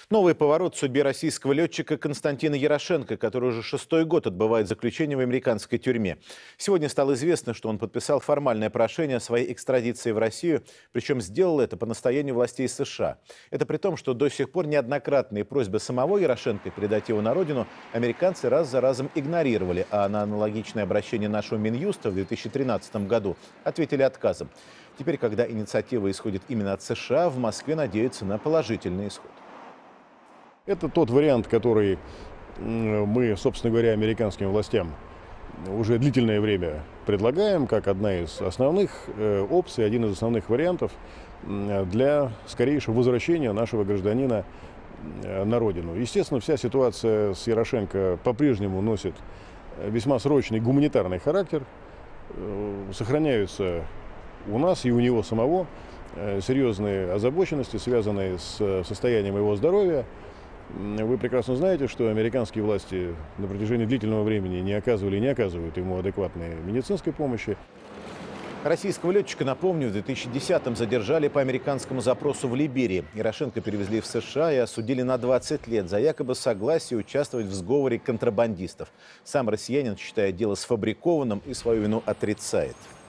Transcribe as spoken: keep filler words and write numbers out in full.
Новый поворот в судьбе российского летчика Константина Ярошенко, который уже шестой год отбывает заключение в американской тюрьме. Сегодня стало известно, что он подписал формальное прошение о своей экстрадиции в Россию, причем сделал это по настоянию властей США. Это при том, что до сих пор неоднократные просьбы самого Ярошенко передать его на родину американцы раз за разом игнорировали, а на аналогичное обращение нашего Минюста в две тысячи тринадцатом году ответили отказом. Теперь, когда инициатива исходит именно от США, в Москве надеются на положительный исход. Это тот вариант, который мы, собственно говоря, американским властям уже длительное время предлагаем, как одна из основных опций, один из основных вариантов для скорейшего возвращения нашего гражданина на родину. Естественно, вся ситуация с Ярошенко по-прежнему носит весьма срочный гуманитарный характер. Сохраняются у нас и у него самого серьезные озабоченности, связанные с состоянием его здоровья. Вы прекрасно знаете, что американские власти на протяжении длительного времени не оказывали и не оказывают ему адекватной медицинской помощи. Российского летчика, напомню, в две тысячи десятом задержали по американскому запросу в Либерии. Ярошенко перевезли в США и осудили на двадцать лет за якобы согласие участвовать в сговоре контрабандистов. Сам россиянин считает дело сфабрикованным и свою вину отрицает.